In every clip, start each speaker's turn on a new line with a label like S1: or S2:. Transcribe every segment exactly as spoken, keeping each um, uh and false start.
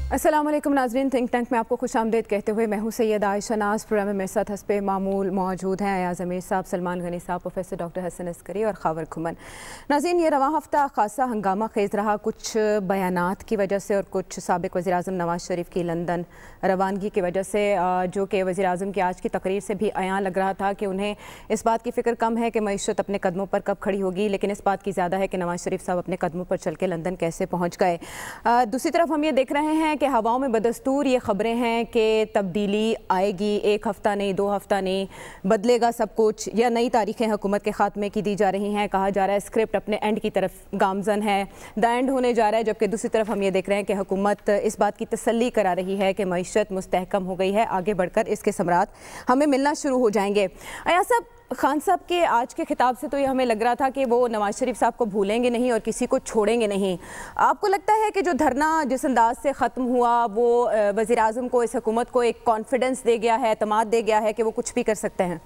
S1: अस्सलाम वालेकुम नाज़रीन, थिंक टैंक में आपको खुश आमदीद कहते हुए मैं हूँ सैयदा आयशा नाज़। प्रोग्राम में मेरे साथ हस्ब मामूल मौजूद हैं अयाज अमीर साहब, सलमान गनी साहब, प्रोफेसर डॉक्टर हसन अस्करी और खवर घुमन। नाज़रीन, ये रवा हफ्ता खासा हंगामा खेज रहा, कुछ बयानात की वजह से और कुछ साबिक़ वज़ीर आज़म नवाज़ शरीफ की लंदन रवानगी की वजह से, जो कि वज़ीर आज़म की आज की तकरीर से भी अयां लग रहा था कि उन्हें इस बात की फ़िक्र कम है कि मईशत अपने कदमों पर कब खड़ी होगी, लेकिन इस बात की ज़्यादा है कि नवाज़ शरीफ साहब अपने कदमों पर चल के लंदन कैसे पहुँच गए। दूसरी तरफ हम ये देख रहे हैं कि हवाओं में बदस्तूर ये खबरें हैं कि तब्दीली आएगी, एक हफ़्ता नहीं, दो हफ़्ता नहीं, बदलेगा सब कुछ, या नई तारीखें हुकूमत के ख़ात्मे की दी जा रही हैं। कहा जा रहा है स्क्रिप्ट अपने एंड की तरफ गामजन है, द एंड होने जा रहा है। जबकि दूसरी तरफ हम ये देख रहे हैं कि हुकूमत इस बात की तसल्ली करा रही है कि मईशत मुस्तहकम हो गई है, आगे बढ़कर इसके समरात हमें मिलना शुरू हो जाएंगे। अयाज साहब, खान साहब के आज के खिताब से तो ये हमें लग रहा था कि वो नवाज शरीफ साहब को भूलेंगे नहीं और किसी को छोड़ेंगे नहीं। आपको लगता है कि जो धरना जिस अंदाज से ख़त्म हुआ वो वज़ीर आज़म को, इस हुकूमत को एक कॉन्फिडेंस दे गया है, एतमाद दे गया है कि वो कुछ भी कर सकते हैं?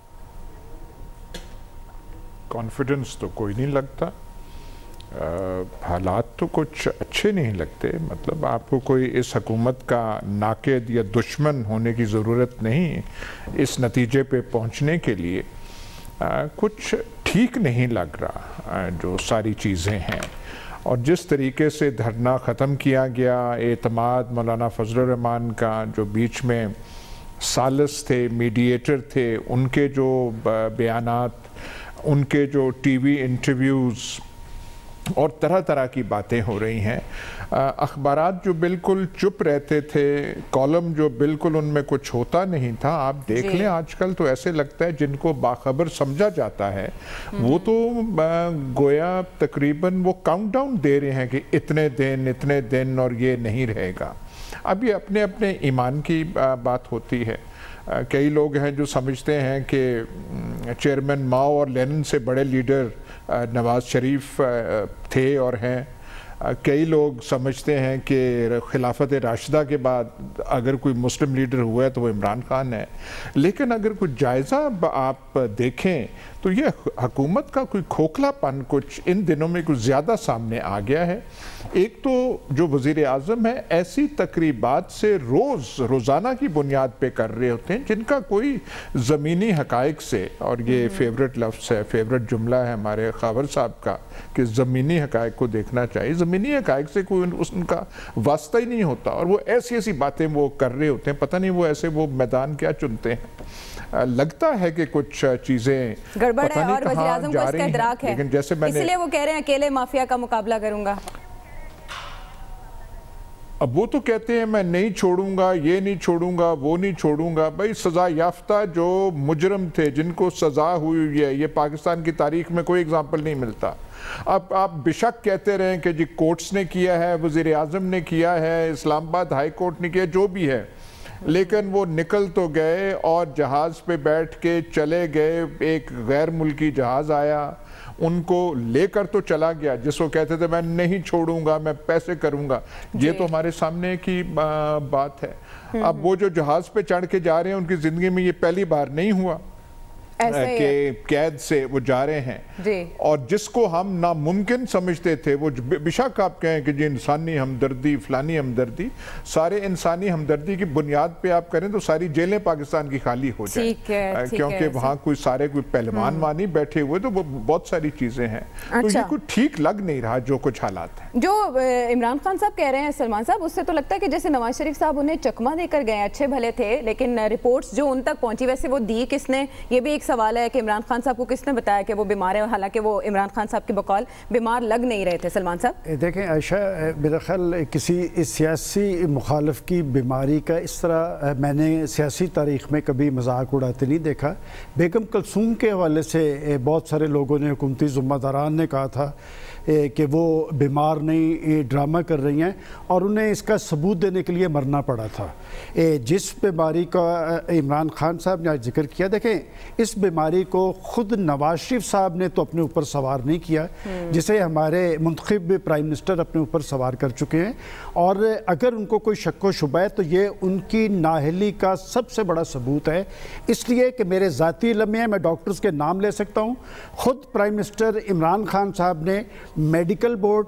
S2: कॉन्फिडेंस तो कोई नहीं लगता, हालात तो कुछ अच्छे नहीं लगते। मतलब आपको कोई इस हुकूमत का नाक़िद या दुश्मन होने की ज़रूरत नहीं इस नतीजे पे पहुंचने के लिए। आ, कुछ ठीक नहीं लग रहा जो सारी चीज़ें हैं, और जिस तरीके से धरना ख़त्म किया गया, एतमाद मौलाना फजल रहमान का जो बीच में सालिस थे, मीडिएटर थे, उनके जो बयानात, उनके जो टीवी इंटरव्यूज़ और तरह तरह की बातें हो रही हैं। अखबारात जो बिल्कुल चुप रहते थे, कॉलम जो बिल्कुल उनमें कुछ होता नहीं था, आप देख लें आजकल तो ऐसे लगता है जिनको बाखबर समझा जाता है वो तो गोया तकरीबन वो काउंटडाउन दे रहे हैं कि इतने दिन इतने दिन और ये नहीं रहेगा। अब ये अपने अपने ईमान की बात होती है। कई लोग हैं जो समझते हैं कि चेयरमैन माओ और लेनिन से बड़े लीडर नवाज़ शरीफ थे और हैं। कई लोग समझते हैं कि खिलाफत राशिदा के बाद अगर कोई मुस्लिम लीडर हुआ है तो वो इमरान खान है। लेकिन अगर कुछ जायज़ा आप देखें तो ये हुकूमत का कोई खोखलापन कुछ इन दिनों में कुछ ज़्यादा सामने आ गया है। एक तो जो वज़ीर आज़म है ऐसी तकरीबात से रोज़ रोज़ाना की बुनियाद पे कर रहे होते हैं जिनका कोई ज़मीनी हक़ाइक़ से, और ये फेवरेट लफ्ज़ है, फेवरेट जुमला है हमारे खवर साहब का कि ज़मीनी हक़ाइक़ को देखना चाहिए। ज़मीनी हक़ाइक़ से कोई उनका वास्ता ही नहीं होता, और वो ऐसी ऐसी बातें वो कर रहे होते हैं, पता नहीं वो ऐसे वो मैदान क्या चुनते हैं। लगता है कि कुछ चीज़ें
S1: गड़बड़ है और वज़ीर आज़म को इसका इदराक है,
S2: लेकिन जैसे मैंने,
S1: इसलिए वो कह रहे हैं अकेले माफिया का मुकाबला करूंगा।
S2: अब वो तो कहते हैं मैं नहीं छोड़ूंगा, ये नहीं छोड़ूंगा, वो नहीं छोड़ूंगा। भाई सज़ा याफ्ता जो मुजरम थे, जिनको सज़ा हुई है, ये पाकिस्तान की तारीख में कोई एग्जाम्पल नहीं मिलता। अब आप बेशक कहते रहें कि जी कोर्ट्स ने किया है, वज़ीर आज़म ने किया है, इस्लामाबाद हाई कोर्ट ने किया, जो भी है, लेकिन वो निकल तो गए और जहाज़ पे बैठ के चले गए। एक गैर मुल्की जहाज़ आया, उनको लेकर तो चला गया, जिसको कहते थे मैं नहीं छोड़ूंगा, मैं पैसे करूंगा। ये तो हमारे सामने की बात है। अब वो जो जहाज़ पे चढ़ के जा रहे हैं, उनकी ज़िंदगी में ये पहली बार नहीं हुआ कि कैद से वो जा रहे हैं जी। और जिसको हम नामुमकिन समझते थे, वो बेशक आप कहें कि जी इंसानी हमदर्दी, फलानी हमदर्दी, सारे इंसानी हमदर्दी की बुनियाद पे आप करें तो सारी जेलें पाकिस्तान की खाली हो जाए, क्योंकि वहाँ कोई सारे कोई पहलवान वानी बैठे हुए, तो वो बहुत सारी चीज़ें हैं। अच्छा। तो ये कुछ ठीक लग नहीं रहा जो कुछ हालात हैं।
S1: जो इमरान खान साहब कह रहे हैं सलमान साहब, उससे तो लगता है कि जैसे नवाज शरीफ साहब उन्हें चकमा देकर गए, अच्छे भले थे, लेकिन रिपोर्ट्स जो उन तक पहुंची, वैसे वो दी किसने, ये भी एक सवाल है कि इमरान खान साहब को किसने बताया कि वो बीमार है, हालांकि वो इमरान खान साहब के बकौल बीमार लग नहीं रहे थे। सलमान साहब
S3: देखें, आयशा मेरा ख्याल किसी सियासी मुखालिफ की बीमारी का इस तरह मैंने सियासी तारीख़ में कभी मजाक उड़ाते नहीं देखा। बेगम कलसूम के हवाले से बहुत सारे लोगों ने, हुकूमती ज़िम्मेदारान ने कहा था कि वो बीमार नहीं, ड्रामा कर रही हैं, और उन्हें इसका सबूत देने के लिए मरना पड़ा था। जिस बीमारी का इमरान खान साहब ने आज जिक्र किया, देखें इस बीमारी को खुद नवाज शरीफ साहब ने तो अपने ऊपर सवार नहीं किया, जिसे हमारे मुंतखब प्राइम मिनिस्टर अपने ऊपर सवार कर चुके हैं। और अगर उनको कोई शक व शुबा है तो ये उनकी नाअहली का सबसे बड़ा सबूत है। इसलिए कि मेरे ज़ाती इल्म में, मैं डॉक्टर्स के नाम ले सकता हूँ, खुद प्राइम मिनिस्टर इमरान खान साहब ने मेडिकल बोर्ड,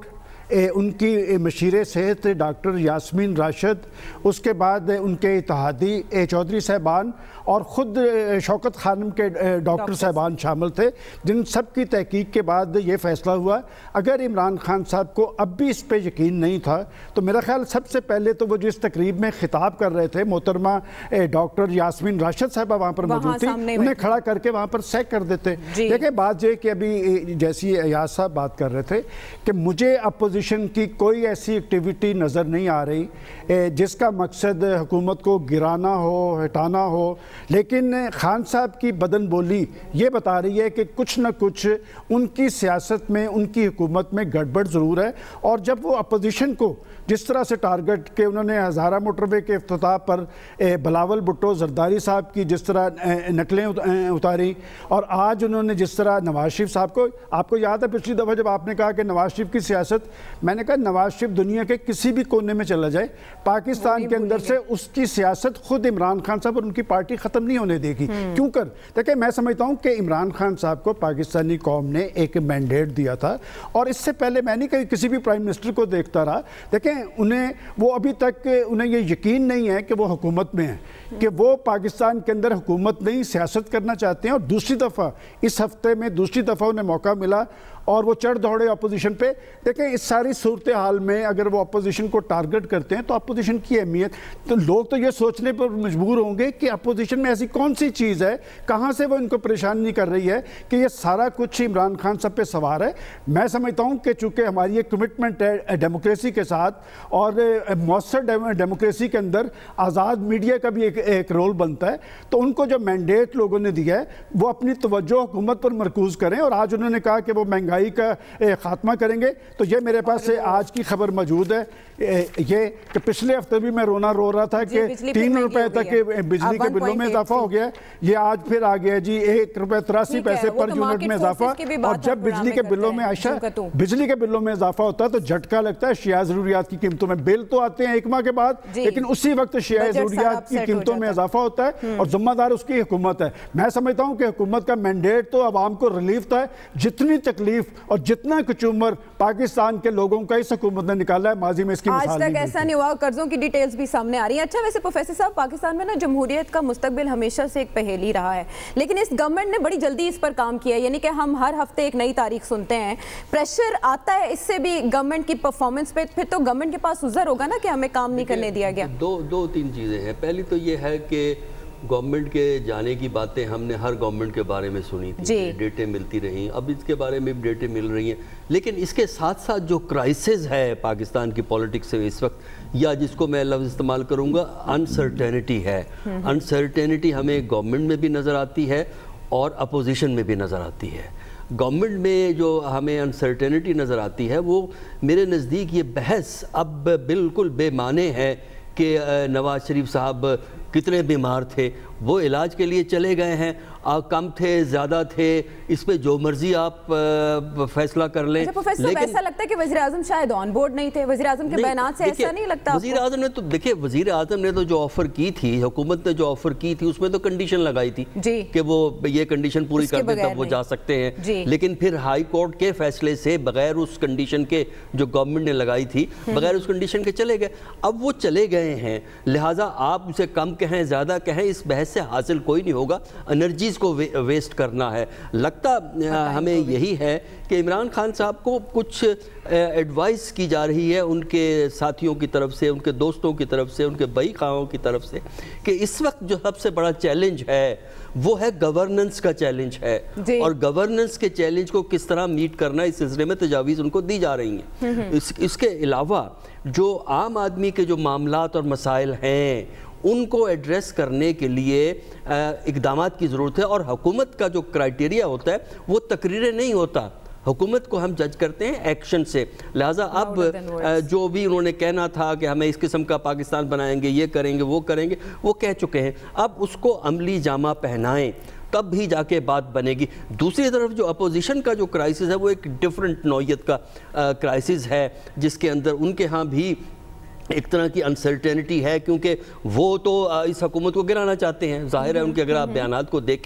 S3: ان کی مشیر صحت ڈاکٹر یاسمین راشد، اس کے بعد ان کے اتحادی چودھری صاحبان اور خود شوکت خانم کے ڈاکٹر صاحبان شامل تھے، جن سب کی تحقیق کے بعد یہ فیصلہ ہوا۔ اگر عمران خان صاحب کو اب بھی اس پہ یقین نہیں تھا تو میرا خیال سب سے پہلے تو وہ جس تقریب میں خطاب کر رہے تھے، محترمہ ڈاکٹر یاسمین راشد صاحبہ وہاں پر موجود تھی، انہیں کھڑا کر کے وہاں پر سیک کر دیتے۔ دیکھیں بات یہ کہ ابھی جیسی ایاز صاحب بات کر رہے تھے کہ مجھے اپوزیشن کی کوئی ایسی ایکٹیویٹی نظر نہیں آ رہی جس کا مقصد حکومت کو گرانا ہو، ہٹانا ہو، لیکن خان صاحب کی بدن بولی یہ بتا رہی ہے کہ کچھ نہ کچھ ان کی سیاست میں، ان کی حکومت میں گڑبڑ ضرور ہے۔ اور جب وہ اپوزیشن کو جس طرح سے ٹارگٹ کہ انہوں نے ہزارہ موٹر وے کے افتتاح پر بلاول بھٹو زرداری صاحب کی جس طرح نقلیں اتاری، اور آج انہوں نے جس طرح نواز شریف صاحب کو، آپ کو یاد ہے پچھلی دفعہ جب آپ نے کہا کہ نواز شریف کی سیاست، میں نے کہا نواز شریف دنیا کے کسی بھی کونے میں چلا جائے، پاکستان کے اندر سے اس کی سیاست خود عمران خان صاحب اور ان کی پارٹی ختم نہیں ہونے دے گی۔ کیوں کر دیکھیں میں سمجھتا ہوں کہ عمران خان صاحب کو پاکستانی قوم نے ایک مینڈیٹ دیا تھا، اور اس سے پہلے میں نہیں کہیں کسی بھی پرائم منسٹر کو دیکھتا رہا، دیکھیں انہیں وہ ابھی تک انہیں یہ یقین نہیں ہے کہ وہ حکومت میں ہیں، کہ وہ پاکستان کے اندر حکومت نہیں سیاست کرنا چاہتے ہیں۔ اور دوسری دفعہ اس ہفتے میں دوسری دفعہ انہیں موقع ملا اور وہ چڑھ دوڑے اپوزیشن پہ۔ دیکھیں اس ساری صورتحال میں اگر وہ اپوزیشن کو ٹارگٹ کرتے ہیں تو اپوزیشن کی اہمیت، تو لوگ تو یہ سوچنے پر مجبور ہوں گے کہ اپوزیشن میں ایسی کون سی چیز ہے، کہاں سے وہ ان کو پریشان نہیں کر رہی ہے کہ یہ سارا کچھ عمران خان صاحب پہ سوار ہے۔ میں سمجھتا ہوں کہ چونکہ ہماری ایک کمٹمنٹ ہے ڈیموکریسی کے ساتھ، اور مؤثر ڈیموکریسی کے اندر آزاد میڈیا کا بھی ایک ایک رول بنتا ہے، تو ان کو جو مینڈیٹ لوگوں نے دیا ہے وہ اپنی توجہ حکومت پر مرکوز کریں۔ اور آج انہوں نے کہا کہ وہ مہنگائی کا خاتمہ کریں گے، تو یہ میرے پاس آج کی خبر موجود ہے، یہ کہ پچھلے ہفتے بھی میں رونا رو رہا تھا کہ تین روپے تک بجلی کے بلوں میں اضافہ ہو گیا ہے، یہ آج پھر آ گیا جی ایک روپے تراسی پیسے پر یونٹ میں اضافہ۔ اور جب بجلی کے بلوں میں عائشہ بجلی کے بلوں میں اضافہ ہوتا ہے تو جھٹکا لگتا ہے اشیاء ضروریات کی قیمتوں میں۔ بل تو آتے ہیں ایک ماہ کے بعد، لیکن اسی وقت اشیاء ضروریات کی قیمتوں میں اضافہ ہوتا ہے، اور ذمہ دار اس کی حکومت ہے۔ میں سمجھتا ہوں کہ حکومت کا مینڈیٹ تو عوام کو ریلیف تھا، جتنی تکلیف اور جتنا کچومر پاکستان کے لوگوں کا اس حکومت نے نکالا ہے، ماضی میں اس کی مثال نہیں۔
S1: آج تک ایسا نہیں ہوا، قرضوں کی ڈیٹیلز بھی سامنے آ رہی ہیں۔ اچھا ویسے پروفیسر صاحب، پاکستان میں نا جمہوریت کا مستقبل ہمیشہ سے ایک پہیلی رہا ہے، لیکن اس گورنمنٹ نے بڑی جلدی اس پر کام کیا ہے، یعنی کہ ہم ہر ہفتے ایک نئی تاریخ سنتے ہیں، پریشر آتا ہے اس سے بھی گورنمنٹ کی پرفارمنس پہ، پھر تو گورنمنٹ کے پاس عذر ہوگا نا کہ ہمیں کام نہیں کرنے دیا گیا۔
S4: دو دو تین چیزیں ہیں۔ پہلی تو یہ ہے کہ گورنمنٹ کے جانے کی باتیں ہم نے ہر گورنمنٹ کے بارے میں سنی تھی، ڈیٹیں ملتی رہیں، اب اس کے بارے میں بھی ڈیٹیں مل رہی ہیں، لیکن اس کے ساتھ ساتھ جو کرائسس ہے پاکستان کی پولیٹکس سے اس وقت، یا جس کو میں لفظ استعمال کروں گا انسرٹینٹی ہے۔ انسرٹینٹی ہمیں گورنمنٹ میں بھی نظر آتی ہے اور اپوزیشن میں بھی نظر آتی ہے۔ گورنمنٹ میں جو ہمیں انسرٹینٹی نظر آتی ہے وہ میرے نزدیک یہ بحث اب بالکل بے معنی ہے کہ نواز شریف صاحب کتنے بیمار تھے، وہ علاج کے لیے چلے گئے ہیں، کم تھے زیادہ تھے، اس پہ جو مرضی آپ فیصلہ کر لیں۔
S1: لیکن ایسا لگتا ہے کہ وزیر اعظم شاید آن بورڈ نہیں تھے، وزیر اعظم کے بیانات سے ایسا نہیں لگتا؟
S4: وزیر اعظم نے تو دیکھیں وزیر اعظم نے تو جو آفر کی تھی، حکومت نے جو آفر کی تھی اس میں تو کنڈیشن لگائی تھی کہ وہ یہ کنڈیشن پوری کر دیں تب وہ جا سکتے ہیں، لیکن پھر ہائی کورٹ کے فیصلے سے بغیر اس کنڈیشن کے جو گورنمنٹ نے لگائی تھی، بغیر اس کنڈیشن کے چلے گئے۔ اب وہ چلے گئے ہیں، لہٰذا آپ اسے کم کہیں زیادہ کہیں، اس بحث سے حاصل کوئی نہیں ہوگا، انرجیز کو ویسٹ کرنا ہے۔ لگتا ہمیں یہی ہے کہ عمران خان صاحب کو کچھ ایڈوائس کی جا رہی ہے ان کے ساتھیوں کی طرف سے، ان کے دوستوں کی طرف سے، ان کے بھائی خواہوں کی طرف سے، کہ اس وقت جو سب سے بڑا چیلنج ہے وہ ہے گورننس کا چیلنج ہے، اور گورننس کے چیلنج کو کس طرح میٹ کرنا، اس سلسلے میں تجاویز ان کو دی جا رہی ہیں۔ اس کے علاوہ جو عام آدمی کے جو معاملات اور مسائل ہیں ان کو ایڈریس کرنے کے لیے اقدامات کی ضرورت ہے، اور حکومت کا جو کرائیٹیریا ہوتا ہے وہ تقریریں نہیں ہوتا، حکومت کو ہم جج کرتے ہیں ایکشن سے۔ لہٰذا اب جو بھی انہوں نے کہنا تھا کہ ہمیں اس قسم کا پاکستان بنائیں گے، یہ کریں گے، وہ کریں گے، وہ کہہ چکے ہیں، اب اس کو عملی جامہ پہنائیں تب بھی جا کے بات بنے گی۔ دوسری طرف جو اپوزیشن کا جو کرائسس ہے وہ ایک ڈیفرنٹ نوعیت کا کرائسس ہے، جس کے اندر ان کے ہاں بھی ایک طرح کی انسرٹینٹی ہے، کیونکہ وہ تو اس حکومت کو گرانا چاہتے ہیں۔ ظاہر ہے ان کے اگر آپ بیانات کو دیکھیں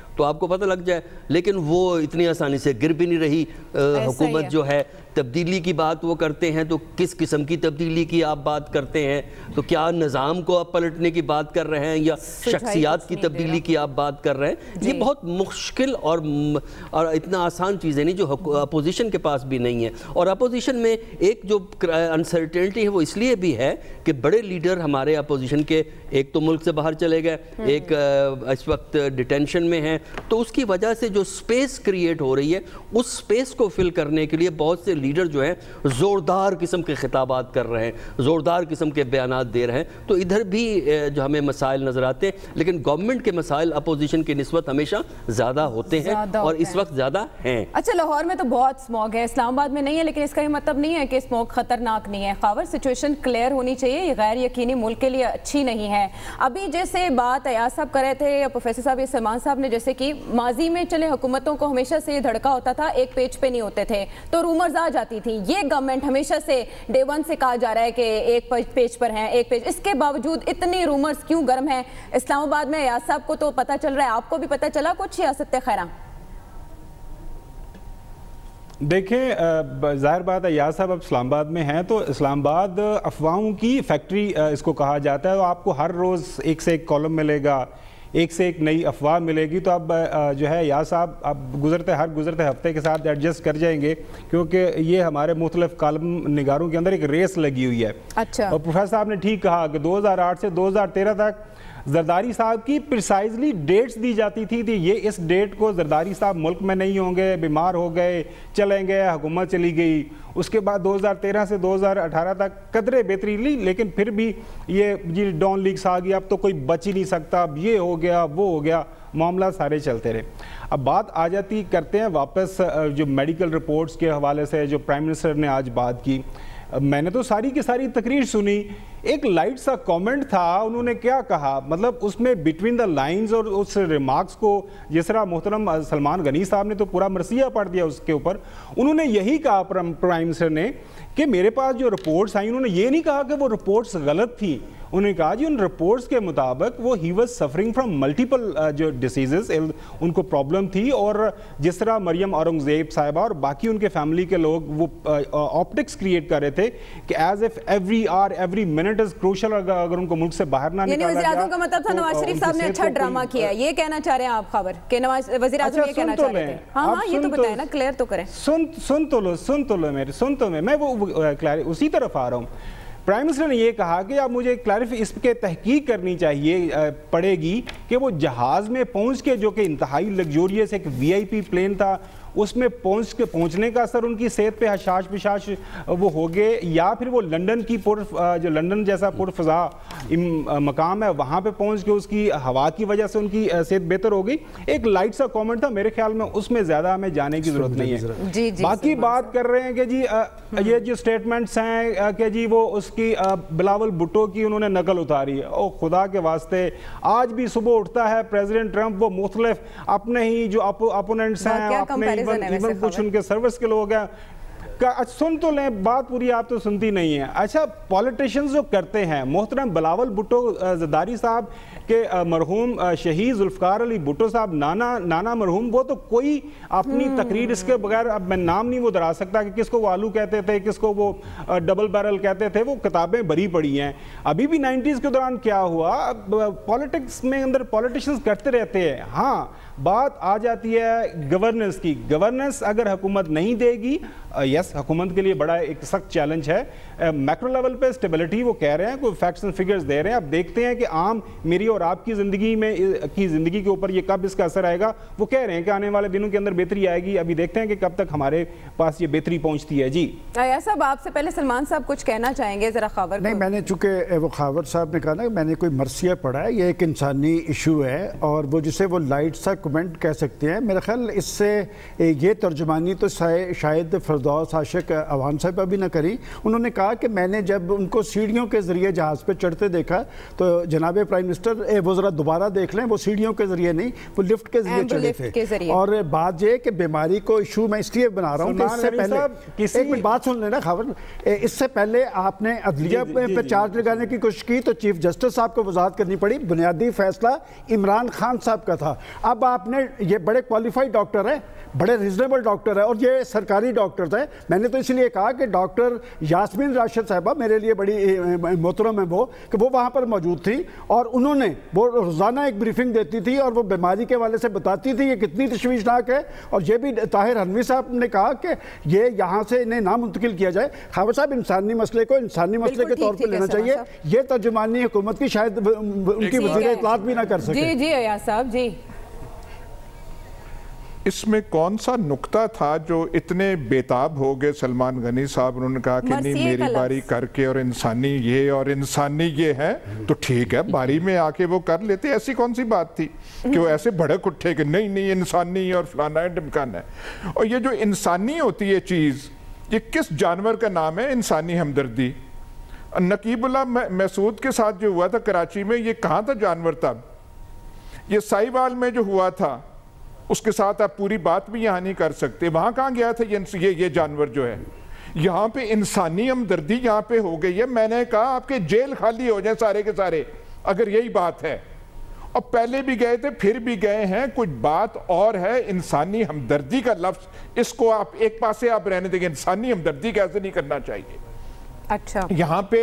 S4: تو آپ کو پتہ لگ جائے. لیکن وہ اتنی آسانی سے گر بھی نہیں رہی. حکومت جو ہے تبدیلی کی بات وہ کرتے ہیں تو کس قسم کی تبدیلی کی آپ بات کرتے ہیں؟ تو کیا نظام کو آپ پلٹنے کی بات کر رہے ہیں یا شخصیات کی تبدیلی کی آپ بات کر رہے ہیں؟ یہ بہت مشکل اور اور اتنا آسان چیزیں نہیں جو اپوزیشن کے پاس بھی نہیں ہے. اور اپوزیشن میں ایک جو انسرٹینٹی ہے وہ اس لیے بھی ہے کہ بڑے لیڈر ہمارے اپوزیشن کے ایک تو ملک سے باہر چلے گئے, ایک اس وقت ڈیٹینشن میں ہیں, تو اس کی وجہ سے جو سپیس کریٹ ہو رہی ہے اس سپیس کو فل کرنے کے لیے بہت سے لیڈر جو ہیں زوردار قسم کے خطابات کر رہے ہیں, زوردار قسم کے بیانات دے رہے ہیں. تو ادھر بھی جو ہمیں مسائل نظر آتے ہیں, لیکن گورنمنٹ کے مسائل اپوزیشن کی نسبت ہمیشہ زیادہ ہوتے ہیں اور اس وقت زیادہ ہیں.
S1: اچھا, لاہور میں تو بہت اسموگ ہے, اسلام آباد میں نہیں ہے, لیکن اس کا یہ مطلب نہیں ہے کہ اسموگ خطرناک نہیں ہے. خاور, سچویشن کلیئر ہونی چاہیے, یہ غیر یقینی ملک کے لیے اچھی نہیں ہے. ابھی جیسے بات ایاز صاحب کر رہے تھے یا پروفیسر صاحب یا سلمان صاحب نے جیسے کہ ماضی میں چلے حکومتوں کو ہمیشہ سے یہ دھڑکا ہوتا تھا, ایک پیج پہ نہیں ہوتے تھے تو رومرز آ جاتی تھی. یہ گورنمنٹ ہمیشہ سے ڈے ون سے کہا جا رہا ہے کہ ایک پیج پر ہیں, ایک پیج, اس کے باوجود اتنی رومرز کیوں گرم ہیں اسلام آباد میں؟ ایاز صاحب کو تو پتہ چل رہا ہے, آپ کو بھی پتہ چلا کچھ سیاست خیراں؟
S5: دیکھیں, ظاہر بات ہے ایاز صاحب اب اسلام آباد میں ہیں تو اسلام آباد افواہوں کی فیکٹری اس کو کہا جاتا ہے. اور آپ کو ہر روز ایک سے ایک کالم ملے گا, ایک سے ایک نئی افواہ ملے گی. تو اب جو ہے ایاز صاحب اب گزرتے ہر گزرتے ہفتے کے ساتھ ایڈجسٹ کر جائیں گے, کیونکہ یہ ہمارے مختلف کالم نگاروں کے اندر ایک ریس لگی ہوئی ہے.
S1: اچھا,
S5: اور پروفیسر صاحب نے ٹھیک کہا کہ دو ہزار آٹھ سے دو ہزار تیرہ تک زرداری صاحب کی پریسائزلی ڈیٹس دی جاتی تھی کہ یہ اس ڈیٹ کو زرداری صاحب ملک میں نہیں ہوں گے, بیمار ہو گئے, چلیں گئے, حکومت چلی گئی. اس کے بعد دو ہزار تیرہ سے دو ہزار اٹھارہ تک قدرے بہتری لی, لیکن پھر بھی یہ جی ڈان لیکس آ گیا, اب تو کوئی بچ ہی نہیں سکتا, اب یہ ہو گیا وہ ہو گیا, معاملہ سارے چلتے رہے. اب بات آ جاتی کرتے ہیں واپس جو میڈیکل رپورٹس کے حوالے سے جو پرائم منسٹر نے آج بات کی. میں نے تو ساری کی ساری تقریر سنی, ایک لائٹ سا کومنٹ تھا, انہوں نے کیا کہا, مطلب اس میں بٹوین دا لائنز اور اس ریمارکس کو جس طرح محترم سلمان غنی صاحب نے تو پورا مرثیہ پڑھ دیا اس کے اوپر. انہوں نے یہی کہا پرائم منسٹر نے کہ میرے پاس جو رپورٹس آئیں, انہوں نے یہ نہیں کہا کہ وہ رپورٹس غلط تھیں, انہوں نے کہا جی ان رپورٹس کے مطابق وہ he was suffering from multiple جو ڈیسیزز, ان کو پرابلم تھی. اور جس طرح مریم اورنگزیب صاحبہ اور باقی ان کے فیملی کے لوگ وہ آپٹکس کریٹ کر رہے تھے کہ as if every hour every minute is crucial, اگر ان کو ملک سے باہر نہ نکالا جائے.
S1: وزیر اعظم کا مطلب تھا نواز شریف صاحب نے اچھا ڈرامہ کیا, یہ کہنا چاہ رہے ہیں آپ خبر کہ نواز وزیر اعظم یہ کہنا چاہ رہے تھے؟ ہاں ہاں, یہ تو بتائیں نا, کلیئر تو کریں.
S5: سن سن تو لو سن تو لو میرے سن تو میں میں وہ اسی طرف آ رہا ہوں. پرائم منسٹر نے یہ کہا کہ اب مجھے کلیریفی اس کے تحقیق کرنی چاہیے پڑے گی کہ وہ جہاز میں پہنچ کے, جو کہ انتہائی لگزوریس ایک وی آئی پی پلین تھا, اس میں پہنچ کے پہنچنے کا اثر ان کی صحت پہ حشاش پشاش وہ ہو گئے, یا پھر وہ لنڈن کی پر جو لنڈن جیسا پرفضا مقام ہے وہاں پہ پہنچ کے اس کی ہوا کی وجہ سے ان کی صحت بہتر ہو گئی. ایک لائٹ سا کومنٹ تھا, میرے خیال میں اس میں زیادہ ہمیں جانے کی ضرورت نہیں ہے. باقی بات کر رہے ہیں کہ جی یہ جو سٹیٹمنٹس ہیں کہ جی وہ اس کی بلاول بھٹو کی انہوں نے نقل اتاری ہے. او خدا کے واسطے, آج بھی صبح اٹھتا ہے پریزیڈنٹ ٹرمپ, وہ مختلف اپنے ہی جو اپوننٹس ہیں, اپنے ایون کچھ ان کے سروس کے لوگ ہیں, سن تو لیں بات پوری, آپ تو سنتی نہیں ہیں. اچھا, پولیٹیشنز جو کرتے ہیں, محترم بلاول بھٹو زرداری صاحب کے مرحوم شہید ذوالفقار علی بھٹو صاحب, نانا نانا مرحوم, وہ تو کوئی اپنی تقریر اس کے بغیر, اب میں نام نہیں وہ درا سکتا کہ کس کو وہ آلو کہتے تھے, کس کو وہ ڈبل بیرل کہتے تھے, وہ کتابیں بھری پڑی ہیں. ابھی بھی نائنٹیز کے دوران کیا ہوا, پولیٹکس میں اندر پولیٹیشنز کرتے رہتے ہیں. ہاں, بات آ جاتی ہے گورننس کی. گورننس اگر حکومت نہیں دے گی, یس حکومت کے لیے بڑا ایک سخت چیلنج ہے. میکرو لیول پہ اسٹیبلٹی وہ کہہ رہے ہیں, کوئی فیکٹس اینڈ فگرز دے رہے ہیں. اب دیکھتے ہیں کہ عام میری اور آپ کی زندگی میں کی زندگی کے اوپر یہ کب اس کا اثر آئے گا. وہ کہہ رہے ہیں کہ آنے والے دنوں کے اندر بہتری آئے گی, ابھی دیکھتے ہیں کہ کب تک ہمارے پاس یہ بہتری پہنچتی ہے. جی
S1: ایاز صاحب, آپ سے پہلے سلمان صاحب کچھ کہنا چاہیں گے ذرا خاور؟
S3: نہیں, میں نے چونکہ وہ خاور صاحب نے کہا نا, میں نے کوئی مرثیہ پڑھا ہے, یہ ایک انسانی ایشو ہے اور وہ جسے وہ لائٹ سا کمنٹ کہہ سکتے ہیں. میرا خیال اس سے یہ ترجمانی تو شاید فردوس عاشق عوان صاحبہ بھی نہ کری. انہوں نے کہا کہ میں نے جب ان کو سیڑھیوں کے ذریعے جہاز پہ چڑھتے دیکھا تو جناب پرائم منسٹر وہ ذرا دوبارہ دیکھ لیں, وہ سیڑھیوں کے ذریعے نہیں, وہ لفٹ کے ذریعے چڑھے تھے. اور بات یہ کہ بیماری کو ایشو میں اس لیے بنا رہا ہوں کہ اس سے پہلے ایک منٹ بات سن لینا خبر, اس سے پہلے آپ نے عدلیہ پہ چارج لگانے کی کوشش کی تو چیف جسٹس صاحب کو وضاحت کرنی پڑی. بنیادی فیصلہ عمران خان صاحب کا تھا. اب آپ آپ نے یہ بڑے کوالیفائڈ ڈاکٹر ہیں, بڑے ریزنیبل ڈاکٹر ہیں, اور یہ سرکاری ڈاکٹرز ہیں. میں نے تو اس لیے کہا کہ ڈاکٹر یاسمین راشد صاحبہ میرے لیے بڑی محترم ہے وہ, کہ وہ وہاں پر موجود تھی اور انہوں نے وہ روزانہ ایک بریفنگ دیتی تھی اور وہ بیماری کے حوالے سے بتاتی تھی یہ کتنی تشویشناک ہے. اور یہ بھی طاہر حنوی صاحب نے کہا کہ یہ یہاں سے انہیں نہ منتقل کیا جائے. خاور صاحب انسانی مسئلے کو انسانی مسئلے کے طور پر لینا چاہیے. یہ ترجمانی حکومت کی شاید ان کی وزیر اطلاعات بھی نہ کر سکے.
S1: جی جی ایاز صاحب جی,
S2: اس میں کون سا نقطہ تھا جو اتنے بیتاب ہو گئے سلمان غنی صاحب؟ انہوں نے کہا کہ نہیں میری باری کر کے اور انسانی یہ اور انسانی یہ ہے تو ٹھیک ہے, باری میں آ کے وہ کر لیتے. ایسی کون سی بات تھی کہ وہ ایسے بھڑک اٹھے کہ نہیں نہیں انسانی اور فلانا ہے ڈمکانا ہے. اور یہ جو انسانی ہوتی ہے چیز, یہ کس جانور کا نام ہے انسانی ہمدردی؟ نقیب اللہ محسود کے ساتھ جو ہوا تھا کراچی میں, یہ کہاں تھا جانور تھا؟ یہ سائی وال میں جو ہوا تھا اس کے ساتھ آپ پوری بات بھی یہاں نہیں کر سکتے. وہاں کہاں گیا تھا یہ یہ جانور جو ہے؟ یہاں پہ انسانی ہمدردی یہاں پہ ہو گئی ہے. میں نے کہا آپ کے جیل خالی ہو جائیں سارے کے سارے اگر یہی بات ہے. اور پہلے بھی گئے تھے پھر بھی گئے ہیں. کچھ بات اور ہے انسانی ہمدردی کا لفظ, اس کو آپ ایک پاسے آپ رہنے دیں گے. انسانی ہمدردی کیسے نہیں کرنا چاہیے. اچھا یہاں پہ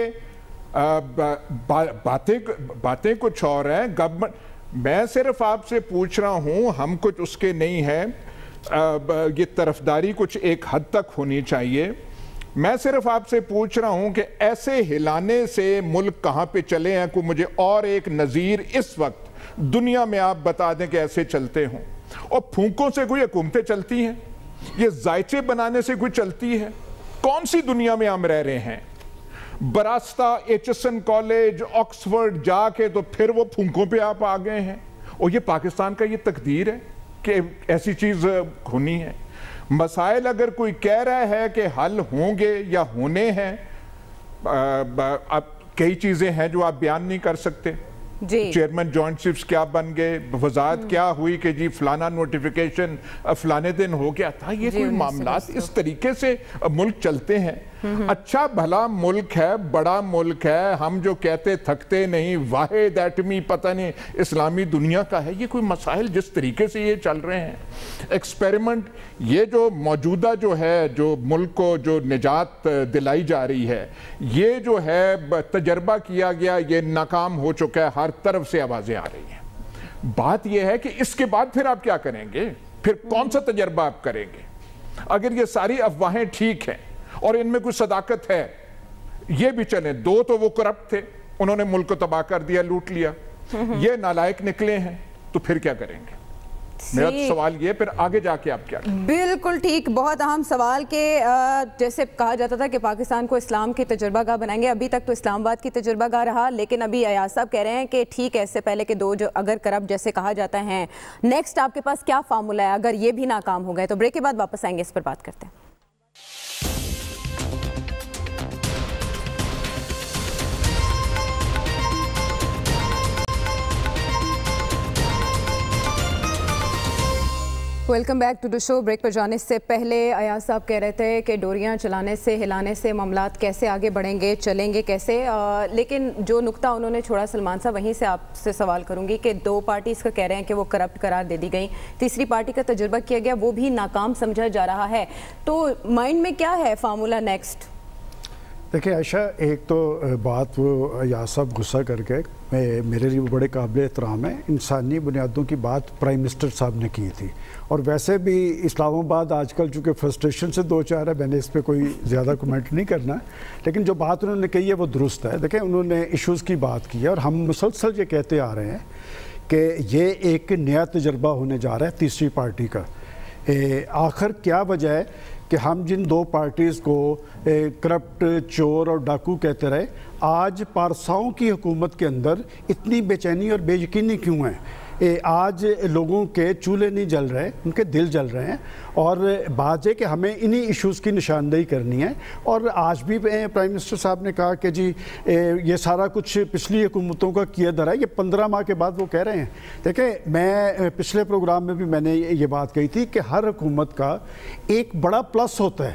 S2: باتیں باتیں کچھ اور ہیں. گورنمنٹ, میں صرف آپ سے پوچھ رہا ہوں, ہم کچھ اس کے نہیں ہیں, یہ طرفداری کچھ ایک حد تک ہونی چاہیے. میں صرف آپ سے پوچھ رہا ہوں کہ ایسے ہلانے سے ملک کہاں پہ چلے ہیں؟ کوئی مجھے اور ایک نظیر اس وقت دنیا میں آپ بتا دیں کہ ایسے چلتے ہوں. اور پھونکوں سے کوئی حکومتیں چلتی ہیں؟ یہ ذائچے بنانے سے کوئی چلتی ہے؟ کون سی دنیا میں ہم رہ رہے ہیں؟ براستہ ایچسن کالج آکسفورڈ جا کے تو پھر وہ پھونکوں پہ آپ آ گئے ہیں. اور یہ پاکستان کا یہ تقدیر ہے کہ ایسی چیز ہونی ہے. مسائل اگر کوئی کہہ رہا ہے کہ حل ہوں گے یا ہونے ہیں, اب کئی چیزیں ہیں جو آپ بیان نہیں کر سکتے. چیئرمین جوائنٹ چیفز کیا بن گئے, وزارت کیا ہوئی کہ جی فلانا نوٹیفیکیشن فلانے دن ہو گیا تھا. یہ کوئی معاملات اس طریقے سے ملک چلتے ہیں؟ اچھا بھلا ملک ہے, بڑا ملک ہے, ہم جو کہتے تھکتے نہیں, واحد ایٹمی پتہ نہیں اسلامی دنیا کا ہے. یہ کوئی مسائل جس طریقے سے یہ چل رہے ہیں, ایکسپیریمنٹ, یہ جو موجودہ جو ہے جو ملک کو جو نجات دلائی جا رہی ہے, یہ جو ہے تجربہ کیا گیا, یہ ناکام ہو چکا ہے. ہر طرف سے آوازیں آ رہی ہیں. بات یہ ہے کہ اس کے بعد پھر آپ کیا کریں گے؟ پھر کون سا تجربہ آپ کریں گے؟ اگر یہ ساری افواہیں ٹھیک ہیں اور ان میں کوئی صداقت ہے, یہ بھی چلیں. دو تو وہ کرپٹ تھے, انہوں نے ملک کو تباہ کر دیا, لوٹ لیا. یہ نالائق نکلے ہیں, تو پھر کیا کریں گے؟ میرا سوال یہ, پھر آگے جا کے آپ کیا کریں؟
S1: بالکل ٹھیک, بہت اہم سوال. کہ جیسے کہا جاتا تھا کہ پاکستان کو اسلام کی تجربہ گاہ بنائیں گے, ابھی تک تو اسلام آباد کی تجربہ گاہ رہا, لیکن ابھی ایاز صاحب کہہ رہے ہیں کہ ٹھیک ہے, اس سے پہلے کہ دو جو اگر کرپٹ جیسے کہا جاتا ہے, نیکسٹ آپ کے پاس کیا فارمولا ہے اگر یہ بھی ناکام ہو گئے؟ تو بریک کے بعد واپس آئیں گے, اس پر بات کرتے ہیں. Welcome back to the show. Break پر جانے سے پہلے ایاز صاحب کہہ رہے تھے کہ ڈوریاں چلانے سے, ہلانے سے معاملات کیسے آگے بڑھیں گے, چلیں گے کیسے. لیکن جو نقطہ انہوں نے چھوڑا سلمان صاحب, وہیں سے آپ سے سوال کروں گی کہ دو پارٹیز کا کہہ رہے ہیں کہ وہ کرپٹ قرار دے دی گئیں, تیسری پارٹی کا تجربہ کیا گیا, وہ بھی ناکام سمجھا جا رہا ہے. تو مائنڈ میں کیا ہے فارمولا نیکسٹ؟
S3: دیکھیں عائشہ, ایک تو بات وہ ایاز صاحب غصہ کر کے, میرے لیے وہ بڑے قابل احترام ہے, انسانی بنیادوں کی بات پرائم منسٹر صاحب نے کی تھی. اور ویسے بھی اسلام آباد آج کل چونکہ فرسٹریشن سے دو چار ہے, میں نے اس پہ کوئی زیادہ کمنٹ نہیں کرنا, لیکن جو بات انہوں نے کہی ہے وہ درست ہے. دیکھیں انہوں نے ایشوز کی بات کی ہے, اور ہم مسلسل یہ کہتے آ رہے ہیں کہ یہ ایک نیا تجربہ ہونے جا رہا ہے تیسری پارٹی کا. آخر کیا وجہ ہے کہ ہم جن دو پارٹیز کو کرپٹ, چور اور ڈاکو کہتے رہے, آج پارساؤں کی حکومت کے اندر اتنی بے چینی اور بے یقینی کیوں ہے؟ آج لوگوں کے چولہے نہیں جل رہے, ان کے دل جل رہے ہیں. اور بات ہے کہ ہمیں انہی ایشوز کی نشاندہی کرنی ہے. اور آج بھی پرائم منسٹر صاحب نے کہا کہ جی یہ سارا کچھ پچھلی حکومتوں کا کیا دھرا ہے, یہ پندرہ ماہ کے بعد وہ کہہ رہے ہیں. دیکھیں میں پچھلے پروگرام میں بھی میں نے یہ بات کہی تھی کہ ہر حکومت کا ایک بڑا پلس ہوتا ہے,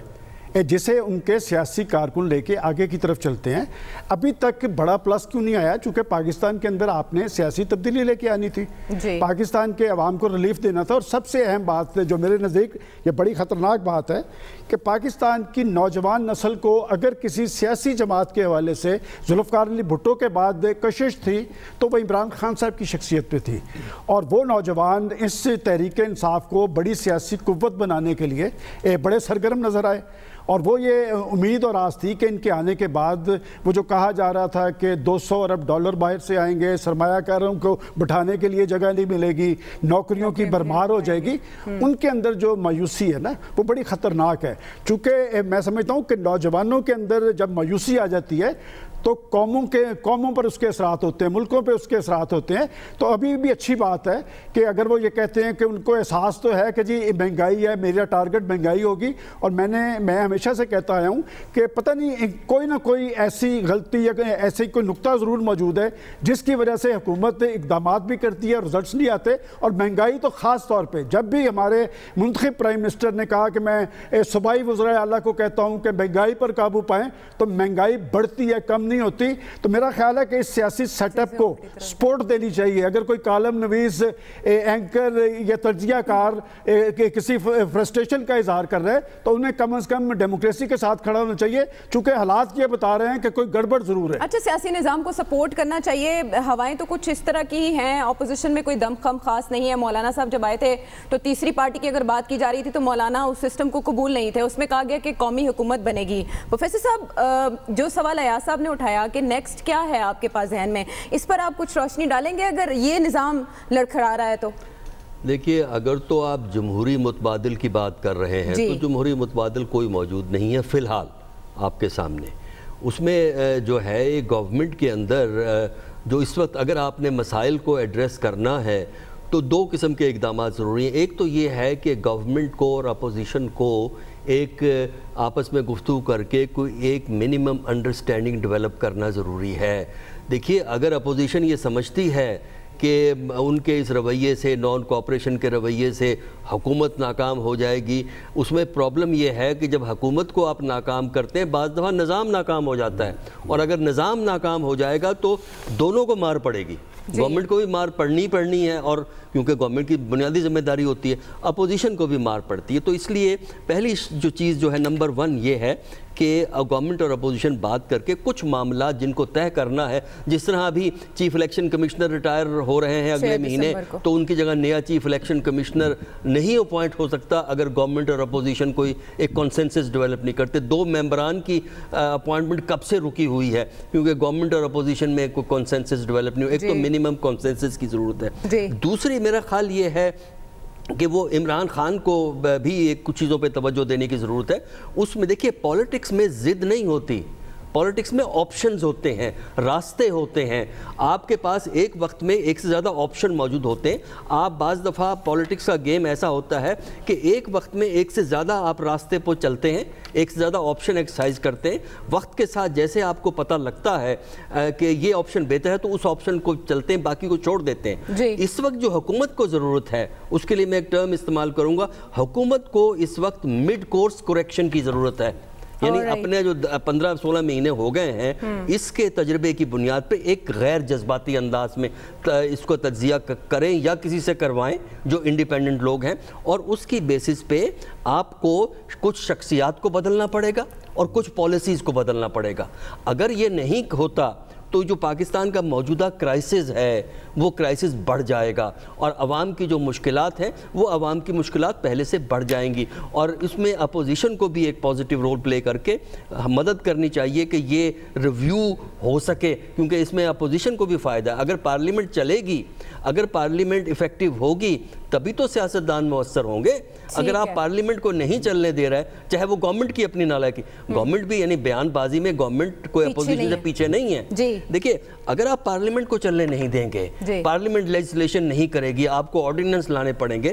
S3: जिसे उनके सियासी कारकुन लेके आगे की तरफ चलते हैं। अभी तक बड़ा प्लस क्यों नहीं आया? चूँकि पाकिस्तान के अंदर आपने सियासी तब्दीली लेके आनी थी, पाकिस्तान के अवाम को रिलीफ देना था। और सबसे अहम बात जो मेरे नज़दीक ये बड़ी ख़तरनाक बात है कि पाकिस्तान की नौजवान नस्ल को अगर किसी सियासी जमात के हवाले से जुल्फ़िकार अली भुट्टो के बाद कशिश थी तो वो इमरान खान साहब की शख्सियत पे थी। और वो नौजवान इस तहरीक इंसाफ को बड़ी सियासी कुव्वत बनाने के लिए बड़े सरगर्म नज़र आए। और वो ये उम्मीद और आस थी कि इनके आने के बाद वो जो कहा जा रहा था कि दो सौ अरब डॉलर बाहर से आएंगे, सरमायाकारों को बिठाने के लिए जगह नहीं मिलेगी, नौकरियों की भरमार हो जाएगी, उनके अंदर जो मायूसी है ना वो बड़ी ख़तरनाक है। चूँकि मैं समझता हूँ कि नौजवानों के अंदर जब मायूसी आ जाती है तो कौमों के कौमों पर उसके असरात होते हैं, मुल्कों पे उसके असरात होते हैं। तो अभी भी अच्छी बात है कि अगर वो ये कहते हैं कि उनको एहसास तो है कि जी महंगाई है, मेरा टारगेट महंगाई होगी। और मैंने मैं हमेशा से कहता आया हूँ कि पता नहीं कोई ना कोई ऐसी गलती या ऐसी कोई नुक्ता ज़रूर मौजूद है जिसकी वजह से हुकूमत इकदाम भी करती है, रिजल्ट्स नहीं आते। और महंगाई तो ख़ास तौर पर जब भी हमारे मुंतखब प्राइम मिनिस्टर ने कहा कि मैं सूबाई वज़ीर आला को कहता हूँ कि महंगाई पर काबू पाएँ, तो महंगाई बढ़ती है, कम नहीं होती। तो मेरा ख्याल है कि इस सियासी सेटअप को सपोर्ट देनी चाहिए। अगर कोई कालम नवीस, एंकर या तज्जियाकार किसी फ्रस्ट्रेशन का इजहार कर रहे हैं तो उन्हें कम अज कम डेमोक्रेसी के साथ खड़ा होना चाहिए, चूंकि हालात ये बता रहे हैं कि कोई गड़बड़ जरूर है।
S1: अच्छा, सियासी निज़ाम को सपोर्ट करना चाहिए। हवाएं तो कुछ इस तरह की ही हैं, ऑपोजिशन में कोई दमखम खास नहीं है। मौलाना साहब जब आए थे तो तीसरी पार्टी की अगर बात की जा रही थी तो मौलाना उस सिस्टम को कबूल नहीं थे, उसमें कहा गया कि कौमी हुकूमत बनेगी। प्रोफेसर साहब, जो सवाल अयाज साहब ने उठाया कि नेक्स्ट क्या है आपके पास जहन में, इस पर आप कुछ रोशनी डालेंगे अगर ये निज़ाम लड़खड़ा रहा है तो?
S4: देखिए, अगर तो आप जमहूरी मुतबादिल की बात कर रहे हैं तो जमहूरी मुतबादिल कोई मौजूद नहीं है फ़िलहाल आपके सामने। उसमें जो है गवर्नमेंट के अंदर जो इस वक्त अगर आपने मसाइल को एड्रेस करना है तो दो किस्म के इक़दाम ज़रूरी हैं। एक तो ये है कि गवर्नमेंट को और अपोजिशन को एक आपस में गुफ्तगू करके कोई एक मिनिमम अंडरस्टैंडिंग डेवलप करना ज़रूरी है। देखिए, अगर अपोजिशन ये समझती है कि उनके इस रवैये से, नॉन कोऑपरेशन के रवैये से हुकूमत नाकाम हो जाएगी, उसमें प्रॉब्लम यह है कि जब हुकूमत को आप नाकाम करते हैं बाज़ दफ़ा निज़ाम नाकाम हो जाता है। और अगर निज़ाम नाकाम हो जाएगा तो दोनों को मार पड़ेगी, गवर्नमेंट को भी मार पड़नी पड़नी है, और क्योंकि गवर्नमेंट की बुनियादी जिम्मेदारी होती है, अपोजिशन को भी मार पड़ती है। तो इसलिए पहली जो चीज़ जो है नंबर वन ये है कि गवर्नमेंट और अपोजिशन बात करके कुछ मामला जिनको तय करना है, जिस तरह अभी चीफ इलेक्शन कमिश्नर रिटायर हो रहे हैं अगले महीने, तो उनकी जगह नया चीफ इलेक्शन कमिश्नर नहीं अपॉइंट हो सकता अगर गवर्नमेंट और अपोजिशन कोई एक कॉन्सेंसस डेवलप नहीं करते। दो मेंबरान की अपॉइंटमेंट कब से रुकी हुई है क्योंकि गवर्नमेंट और अपोजिशन में कोई कॉन्सेंसस डेवलप नहीं हो। एक तो मिनिमम कॉन्सेंसस की ज़रूरत है। दूसरी मेरा ख्याल ये है कि वो इमरान खान को भी एक कुछ चीज़ों पे तवज्जो देने की ज़रूरत है। उसमें देखिए, पॉलिटिक्स में ज़िद नहीं होती, पॉलिटिक्स में ऑप्शंस होते हैं, रास्ते होते हैं। आपके पास एक वक्त में एक से ज़्यादा ऑप्शन मौजूद होते हैं। आप बाज़ दफ़ा पॉलिटिक्स का गेम ऐसा होता है कि एक वक्त में एक से ज़्यादा आप रास्ते पर चलते हैं, एक से ज़्यादा ऑप्शन एक्सरसाइज करते हैं। वक्त के साथ जैसे आपको पता लगता है कि ये ऑप्शन बेहतर है तो उस ऑप्शन को चलते हैं, बाकी को छोड़ देते हैं। इस वक्त जो हुकूमत को ज़रूरत है उसके लिए मैं एक टर्म इस्तेमाल करूँगा, हुकूमत को इस वक्त मिड कोर्स करेक्शन की ज़रूरत है। यानी अपने जो पंद्रह सोलह महीने हो गए हैं, इसके तजर्बे की बुनियाद पे एक गैर जज्बाती अंदाज में इसको तज्जिया करें या किसी से करवाएं जो इंडिपेंडेंट लोग हैं, और उसकी बेसिस पे आपको कुछ शख्सियात को बदलना पड़ेगा और कुछ पॉलिसीज़ को बदलना पड़ेगा। अगर ये नहीं होता तो जो पाकिस्तान का मौजूदा क्राइसिस है वो क्राइसिस बढ़ जाएगा और अवाम की जो मुश्किलात हैं वो अवाम की मुश्किलात पहले से बढ़ जाएंगी। और इसमें अपोजिशन को भी एक पॉजिटिव रोल प्ले करके मदद करनी चाहिए कि ये रिव्यू हो सके, क्योंकि इसमें अपोजिशन को भी फ़ायदा है। अगर पार्लियामेंट चलेगी, अगर पार्लियामेंट इफ़ेक्टिव होगी तभी तो सियासतदान मुअस्सर होंगे। अगर आप पार्लियामेंट को नहीं चलने दे रहे हैं, चाहे वो गवर्नमेंट की अपनी नालायकी, गवर्नमेंट भी यानी बयानबाजी में गवर्नमेंट कोई अपोजिशन से पीछे नहीं है। देखिए, अगर आप पार्लियामेंट को चलने नहीं देंगे, पार्लियामेंट लेजिस्लेशन नहीं करेगी, आपको ऑर्डिनेंस लाने पड़ेंगे,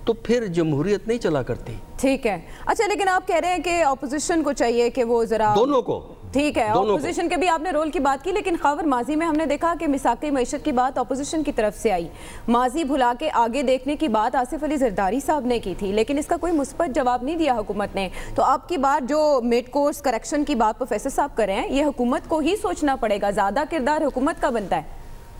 S4: تو پھر جمہوریت نہیں چلا کرتی.
S1: ٹھیک ہے. اچھا لیکن آپ کہہ رہے ہیں کہ اپوزیشن کو چاہیے کہ وہ ذرا
S4: دونوں کو,
S1: ٹھیک ہے, اپوزیشن کے بھی آپ نے رول کی بات کی, لیکن خاور ماضی میں ہم نے دیکھا کہ میثاق معیشت کی بات اپوزیشن کی طرف سے آئی, ماضی بھلا کے آگے دیکھنے کی بات آصف علی زرداری صاحب نے کی تھی, لیکن اس کا کوئی مثبت جواب نہیں دیا حکومت نے. تو آپ کی بات جو میڈ کورس کریکشن کی بات پروفیسر صاحب کر رہے ہیں, یہ حکومت کو ہی سوچنا پڑے گا, زیادہ کردار حکومت کا بنتا ہے.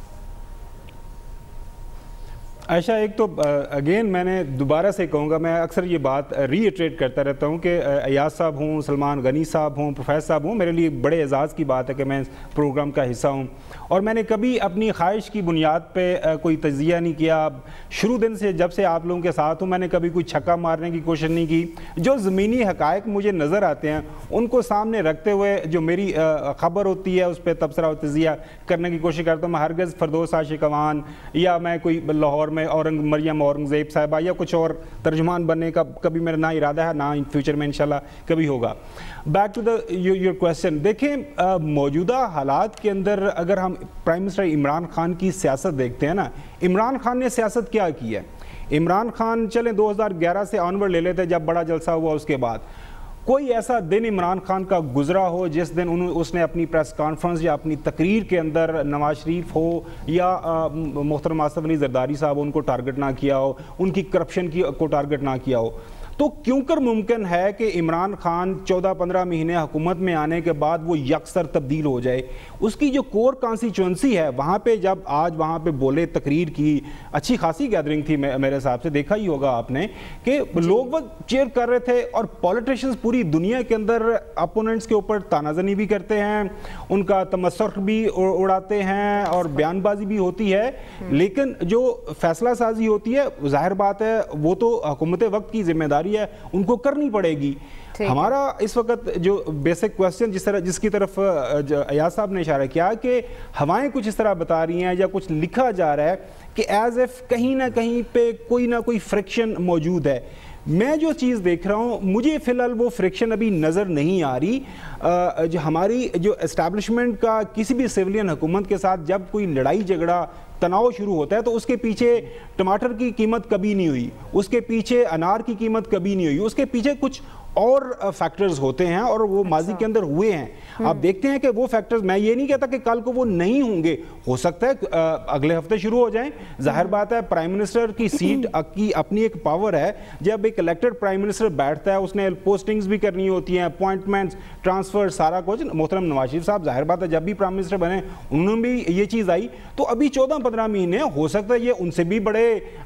S5: عائشہ, ایک تو اگین میں نے دوبارہ سے کہوں گا, میں اکثر یہ بات ری ایٹریٹ کرتا رہتا ہوں کہ ایاز صاحب ہوں, سلمان غنی صاحب ہوں, پروفیسر صاحب ہوں, میرے لیے بڑے اعزاز کی بات ہے کہ میں پروگرام کا حصہ ہوں, اور میں نے کبھی اپنی خواہش کی بنیاد پہ کوئی تجزیہ نہیں کیا. شروع دن سے جب سے آپ لوگوں کے ساتھ ہوں میں نے کبھی کوئی چھکا مارنے کی کوشش نہیں کی. جو زمینی حقائق مجھے نظر آتے ہیں ان کو سامنے رکھتے ہوئے جو میری خبر ہوتی ہے اس پہ تبصرہ و تجزیہ کرنے کی کوشش کرتا ہوں. میں ہرگز فردوس عاشق اوان یا میں کوئی لاہور میں اورنگ مریم اورنگزیب صاحبہ یا کچھ اور ترجمان بننے کا کبھی میرا نہ ارادہ ہے, نہ فیوچر میں انشاءاللہ کبھی ہوگا. Back to the your question, دیکھیں موجودہ حالات کے اندر اگر ہم پرائم منسٹر عمران خان کی سیاست دیکھتے ہیں نا, عمران خان نے سیاست کیا کی ہے. عمران خان چلیں دو ہزار گیارہ سے آنورڈ لے لیتے جب بڑا جلسہ ہوا, اس کے بعد کوئی ایسا دن عمران خان کا گزرا ہو جس دن انہوں اس نے اپنی پریس کانفرنس یا اپنی تقریر کے اندر نواز شریف ہو یا محترم آصف علی زرداری صاحب ان کو ٹارگٹ نہ کیا ہو, ان کی کرپشن کی کو ٹارگٹ نہ کیا ہو. تو کیوں کر ممکن ہے کہ عمران خان چودہ پندرہ مہینے حکومت میں آنے کے بعد وہ یکسر تبدیل ہو جائے. اس کی جو کور کانسٹیچوئنسی ہے وہاں پہ جب آج وہاں پہ بولے, تقریر کی, اچھی خاصی گیدرنگ تھی میرے حساب سے, دیکھا ہی ہوگا آپ نے کہ لوگ وہ چیئر کر رہے تھے, اور پولیٹیشنز پوری دنیا کے اندر اپوننٹس کے اوپر تانہ زنی بھی کرتے ہیں, ان کا تمسخر بھی اڑاتے ہیں اور بیان بازی بھی ہوتی ہے, لیکن جو فیصلہ سازی ہوتی ہے ظاہر بات ہے وہ تو حکومت وقت کی ذمہ داری ہے, ان کو کرنی پڑے گی. ہمارا اس وقت جو بیسک کویسچن جس طرح جس کی طرف ایاز صاحب نے اشارہ کیا کہ ہوائیں کچھ اس طرح بتا رہی ہیں یا کچھ لکھا جا رہا ہے کہ ایز ایف کہیں نہ کہیں پہ کوئی نہ کوئی فرکشن موجود ہے. میں جو چیز دیکھ رہا ہوں مجھے فی الحال وہ فرکشن ابھی نظر نہیں آ رہی. جو ہماری جو اسٹیبلشمنٹ کا کسی بھی سیولین حکومت کے ساتھ جب کوئی لڑائی جھگڑا تناؤ شروع ہوتا ہے تو اس کے پیچھے ٹماٹر کی قیمت کبھی نہیں ہوئی, اس کے پیچھے انار کی قیمت کبھی نہیں ہوئی, اس کے پیچھے کچھ اور فیکٹرز ہوتے ہیں اور وہ ماضی کے اندر ہوئے ہیں. آپ دیکھتے ہیں کہ وہ فیکٹرز, میں یہ نہیں کہتا کہ کل کو وہ نہیں ہوں گے, ہو سکتا ہے اگلے ہفتے شروع ہو جائیں. ظاہر بات ہے پرائم منسٹر کی سیٹ کی اپنی ایک پاور ہے, جب ایک الیکٹڈ پرائم منسٹر بیٹھتا ہے اس نے پوسٹنگز بھی کرنی ہوتی ہیں, اپوائنٹمنٹس, ٹرانسفر, سارا کچھ. محترم نواز شریف صاحب ظاہر بات ہے جب بھی پرائم منسٹر بنے انہوں نے بھی یہ چیز آئی, تو ابھی چودہ پندرہ مہینے ہو سکتا ہے یہ ان سے بھی بڑے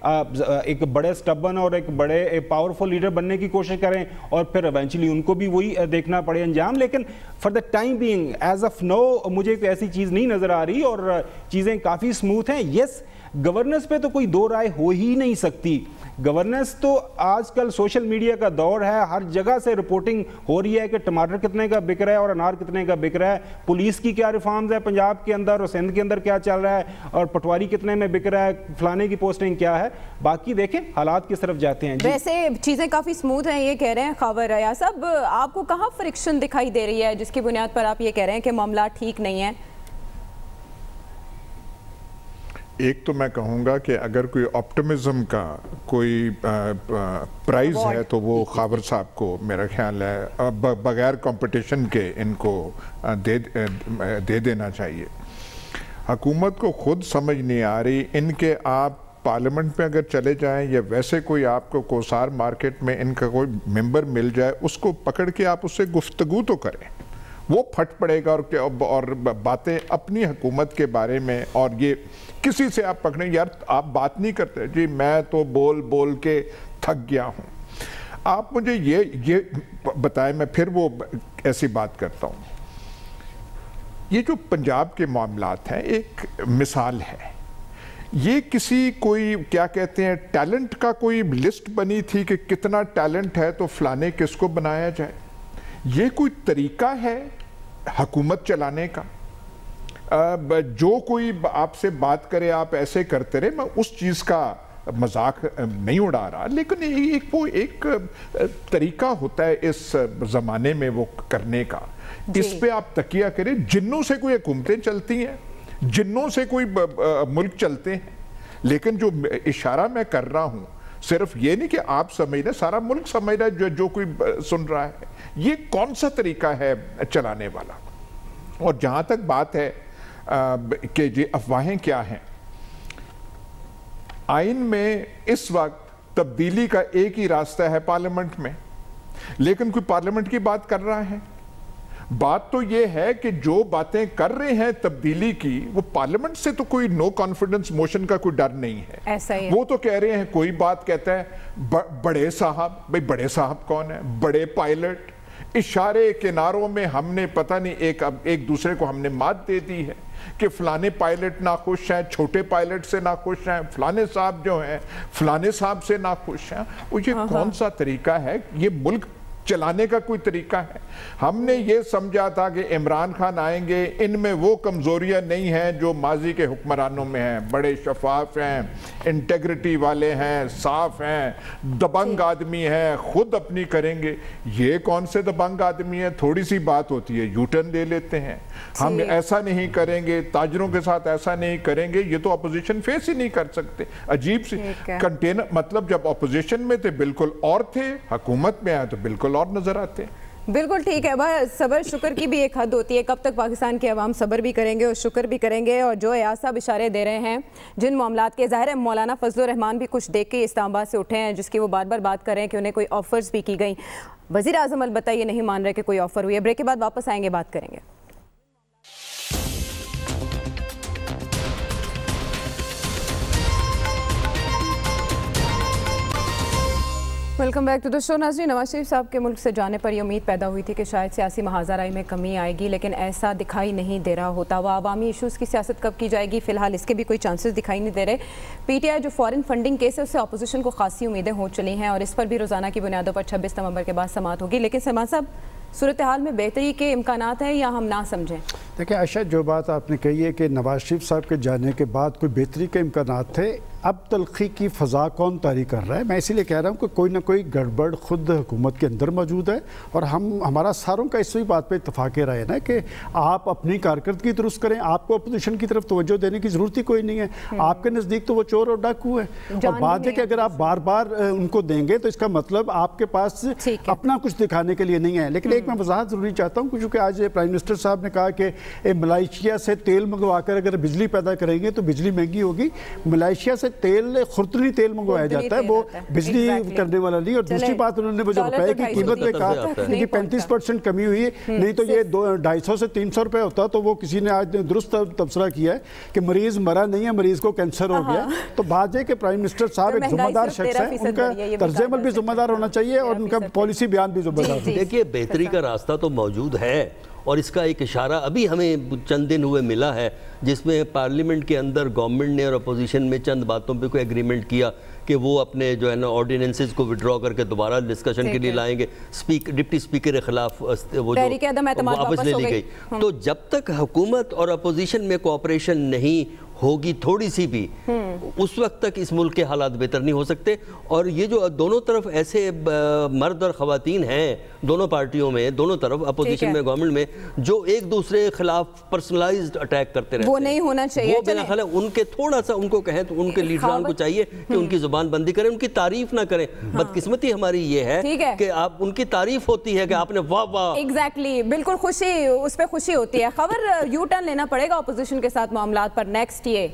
S5: ایک بڑے سٹبن اور ایک بڑے پاورفل لیڈر بننے کی کوشش کریں اور پھر ایونچولی ان کو بھی وہی دیکھنا پڑے انجام. لیکن for the time being as of now مجھے کوئی ایسی چیز نہیں نظر آ رہی اور چیزیں کافی سموتھ ہیں. یس, گورننس پہ تو کوئی دو رائے ہو ہی نہیں سکتی. گورننس تو آج کل سوشل میڈیا کا دور ہے, ہر جگہ سے رپورٹنگ ہو رہی ہے کہ ٹماٹر کتنے کا بک رہا ہے اور انار کتنے کا بک رہا ہے, پولیس کی کیا ریفارمز ہے پنجاب کے اندر اور سندھ کے اندر کیا چل رہا ہے, اور پٹواری کتنے میں بک رہا ہے, فلانے کی پوسٹنگ کیا ہے. باقی دیکھیں حالات کس طرف جاتے ہیں.
S1: ویسے چیزیں کافی سموتھ ہیں یہ کہہ رہے ہیں خاور. ایاز صاحب آپ کو کہاں فرکشن دکھائی دے رہی ہے جس کی بنیاد پر آپ یہ کہہ رہے ہیں کہ معاملات ٹھیک نہیں ہیں؟
S2: ایک تو میں کہوں گا کہ اگر کوئی آپٹمزم کا کوئی پرائز ہے تو وہ خاور صاحب کو میرا خیال ہے بغیر کمپٹیشن کے ان کو دے دے دینا چاہیے. حکومت کو خود سمجھ نہیں آ رہی ان کے, آپ پارلیمنٹ میں اگر چلے جائیں یا ویسے کوئی آپ کو کوسار مارکیٹ میں ان کا کوئی ممبر مل جائے, اس کو پکڑ کے آپ اس سے گفتگو تو کریں, وہ پھٹ پڑے گا اور اور باتیں اپنی حکومت کے بارے میں, اور یہ کسی سے آپ پکڑیں یار آپ بات نہیں کرتے, جی میں تو بول بول کے تھک گیا ہوں. آپ مجھے یہ یہ بتائیں, میں پھر وہ ایسی بات کرتا ہوں. یہ جو پنجاب کے معاملات ہیں ایک مثال ہے, یہ کسی کوئی کیا کہتے ہیں ٹیلنٹ کا کوئی لسٹ بنی تھی کہ کتنا ٹیلنٹ ہے تو فلانے کس کو بنایا جائے. یہ کوئی طریقہ ہے حکومت چلانے کا؟ جو کوئی آپ سے بات کرے آپ ایسے کرتے رہے, میں اس چیز کا مذاق نہیں اڑا رہا, لیکن ایک وہ ایک طریقہ ہوتا ہے اس زمانے میں وہ کرنے کا. اس پہ آپ تکیہ کریں. جنوں سے کوئی حکومتیں چلتی ہیں, جنوں سے کوئی ملک چلتے ہیں, لیکن جو اشارہ میں کر رہا ہوں सिर्फ ये नहीं कि आप समझ रहे, सारा मुल्क समझ रहा है जो जो कोई सुन रहा है। ये कौन सा तरीका है चलाने वाला? और जहां तक बात है कि ये अफवाहें क्या हैं, आइन में इस वक्त तब्दीली का एक ही रास्ता है पार्लियामेंट में, लेकिन कोई पार्लियामेंट की बात कर रहा है? बात तो ये है कि जो बातें कर रहे हैं तब्दीली की, वो पार्लियामेंट से तो कोई नो कॉन्फिडेंस मोशन का कोई डर नहीं है।
S1: ऐसा ही है।
S2: वो तो कह रहे हैं, कोई बात कहता है ब, बड़े साहब, भाई बड़े साहब कौन है? बड़े पायलट, इशारे किनारों में हमने पता नहीं एक अब एक दूसरे को हमने मात दे दी है कि फलाने पायलट नाखुश हैं, छोटे पायलट से नाखुश हैं, फलाने साहब जो हैं फलाने साहब से नाखुश हैं। वो ये कौन सा तरीका है? ये मुल्क चलाने का कोई तरीका है? हमने ये समझा था कि इमरान खान आएंगे, इनमें वो कमजोरियां नहीं हैं जो माजी के हुक्मरानों में हैं, बड़े शफाफ हैं, इंटेग्रिटी वाले हैं, साफ हैं, दबंग आदमी हैं, खुद अपनी करेंगे। ये कौन से दबंग आदमी है? थोड़ी सी बात होती है यूटर्न ले लेते हैं, हम ऐसा नहीं करेंगे, ताजरों के साथ ऐसा नहीं करेंगे। ये तो अपोजिशन फेस ही नहीं कर सकते। अजीब सी कंटेनर, मतलब जब अपोजिशन में थे बिल्कुल और थे, हुकूमत में आए तो बिल्कुल और नजर आते हैं।
S1: बिल्कुल ठीक है, बस सबर शुक्र की भी एक हद होती है। कब तक पाकिस्तान के अवाम सबर भी करेंगे और शुक्र भी करेंगे? और जो अयाज साहब इशारे दे रहे हैं जिन मामलात के, ज़ाहिर है मौलाना फजलुर रहमान भी कुछ देख के इस्लामाबाद से उठे हैं, जिसकी वो बार बार बात कर रहे हैं कि उन्हें कोई ऑफर्स भी की गई। वज़ीर आज़म अलबत्ता ये नहीं मान रहे कि कोई ऑफर हुई है। ब्रेक के बाद वापस आएंगे, बात करेंगे। Welcome back to the show. नाज़रीन, नवाज शरीफ साहब के मुल्क से जाने पर यह उम्मीद पैदा हुई थी कि शायद सियासी महाजराई में कमी आएगी, लेकिन ऐसा दिखाई नहीं दे रहा होता। वह अवामी इशूज़ की सियासत कब की जाएगी, फ़िलहाल इसके भी कोई चांसेस दिखाई नहीं दे रहे। पी टी आई जो फॉरेन फंडिंग केस है उससे अपोजिशन को खासी उम्मीदें हो चली हैं और इस पर भी रोज़ाना की बुनियादों पर छब्बीस नवंबर के बाद समाअत होगी। लेकिन सलमान साहब, सूरत हाल में बेहतरी के इम्कानात हैं या हम ना समझें?
S3: देखिए आयशा, जो बात आपने कही है कि नवाज शरीफ साहब के जाने के बाद कोई बेहतरी के इम्कानात थे, अब तलखी की फ़ज़ा कौन तारी कर रहा है? मैं इसीलिए कह रहा हूँ कि कोई ना कोई गड़बड़ खुद हुकूमत के अंदर मौजूद है। और हम हमारा सारों का इसी बात पे इत्तफाक़ राय है ना कि आप अपनी कारकर्दगी दुरुस्त करें, आपको अपोजिशन की तरफ तवज्जो देने की ज़रूरत ही कोई नहीं है। आपके नज़दीक तो वो चोर और डाकू है। और बात है कि अगर आप बार बार उनको देंगे तो इसका मतलब आपके पास अपना कुछ दिखाने के लिए नहीं है। लेकिन एक मैं वजाहत ज़रूरी चाहता हूँ, क्योंकि आज प्राइम मिनिस्टर साहब ने कहा कि मलेशिया से तेल मंगवा कर अगर बिजली पैदा करेंगे तो बिजली महंगी होगी। मलेशिया से तेल खुर्तनी तेल मंगवाया जाता है, वो बिजली करने वाला नहीं। और दूसरी बात उन्होंने वो जो रुपए की कीमत में कहा कि पैंतीस परसेंट कमी हुई है, नहीं तो ये दो ढाई सौ से तीन सौ रुपए होता। तो वो किसी ने आज दुरुस्त तबसरा किया है कि मरीज मरा नहीं है, मरीज को कैंसर हो गया। तो बात है कि प्राइम मिनिस्टर साहब एक जिम्मेदार शख्स है, उनका तर्जुमा भी जिम्मेदार होना चाहिए और उनका पॉलिसी बयान भी जिम्मेदार।
S4: देखिए, बेहतरी का रास्ता तो मौजूद है और इसका एक इशारा अभी हमें चंद दिन हुए मिला है, जिसमें पार्लियामेंट के अंदर गवर्नमेंट ने और अपोजिशन में चंद बातों पे कोई एग्रीमेंट किया कि वो अपने जो है ना ऑर्डिनेंसेस को विड्रॉ करके दोबारा डिस्कशन के लिए लाएंगे। स्पीक डिप्टी स्पीकर के खिलाफ वो जो वापस ले ली गई। तो जब तक हुकूमत और अपोजिशन में कोऑपरेशन नहीं होगी थोड़ी सी भी, उस वक्त तक इस मुल्क के हालात बेहतर नहीं हो सकते। और ये जो दोनों तरफ ऐसे मर्द और ख़वातीन हैं, दोनों पार्टियों में, दोनों तरफ अपोजिशन में गवर्नमेंट में, जो एक दूसरे के खिलाफ पर्सनलाइज्ड अटैक करते रहते हैं, वो नहीं होना चाहिए। वो मेरा ख्याल है उनके थोड़ा सा उनको कहें तो उनके लीडरान को चाहिए कि उनकी जुबान बंदी करें, उनकी तारीफ ना करें। बदकिस्मती हमारी ये है कि आप उनकी तारीफ होती है कि आपने वाह वाह,
S1: एग्जैक्टली, बिल्कुल खुशी, उस पर खुशी होती है। खबर यू टर्न लेना पड़ेगा अपोजिशन के साथ मामलात पर। नेक्स्ट ये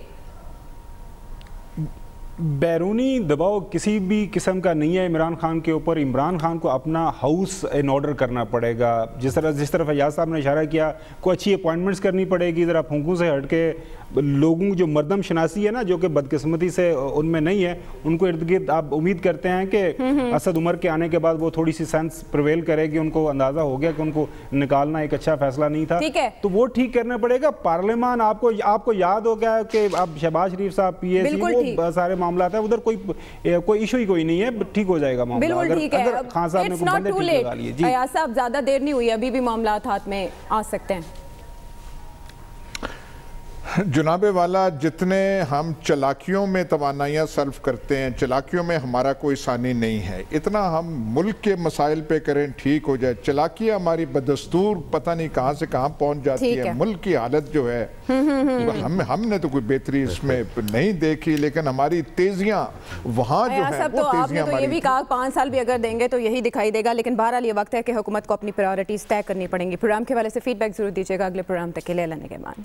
S5: बैरूनी दबाव किसी भी किस्म का नहीं है इमरान खान के ऊपर। इमरान खान को अपना हाउस इन ऑर्डर करना पड़ेगा। जिस तरह जिस तरफ अयाज साहब ने इशारा किया, कोई अच्छी अपॉइंटमेंट्स करनी पड़ेगी, ज़रा फूंकों से हट के लोगों जो मर्दम शनासी है ना, जो कि बदकिस्मती से उनमें नहीं है, उनको इर्द गिर्द आप उम्मीद करते हैं कि असद उमर के आने के बाद वो थोड़ी सी सेंस प्रिवेल करेगी, उनको अंदाज़ा हो गया कि उनको निकालना एक अच्छा फैसला नहीं था, तो वो ठीक करना पड़ेगा। पार्लियामान आपको आपको याद हो गया कि अब शहबाज शरीफ साहब पी एस सी वो सारे मामला है, उधर कोई कोई इशू ही कोई नहीं है, ठीक हो जाएगा मामला। अगर, अगर खान साहब ने कोई बंदे ठीक लगा लिए। जी
S1: अयाज साहब, ज़्यादा देर नहीं हुई, अभी भी मामला हाथ में आ सकते हैं।
S2: जनाबे वाला, जितने हम चलाकियों में तवानाइयाँ सर्व करते हैं, चलाकियों में हमारा कोई सानी नहीं है। इतना हम मुल्क के मसाइल पे करें ठीक हो जाए। चलाकियाँ हमारी बदस्तूर पता नहीं कहाँ से कहाँ पहुँच जाती है। मुल्क की हालत जो है हम हमने तो कोई बेहतरी इसमें नहीं देखी, लेकिन हमारी तेजियाँ वहाँ जो है वो तेजियाँ हमारी।
S1: ये भी कहा पाँच साल भी अगर देंगे तो यही दिखाई देगा, लेकिन बहरहाल ये वक्त है कि हुकूमत को अपनी प्रायोरिटीज तय करनी पड़ेंगी। प्रोग्राम के वाले से फीडबैक जरूर दीजिएगा। अगले प्रोग्राम तक के लिए लेने के बाद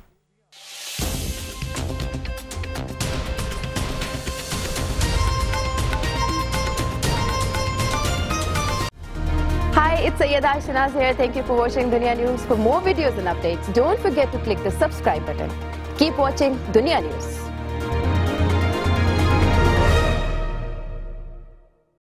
S1: Hi, it's Syeda Ayesha Naaz here. Thank you for watching Dunya News. For more videos and updates, don't forget to click the subscribe button. Keep watching Dunya News.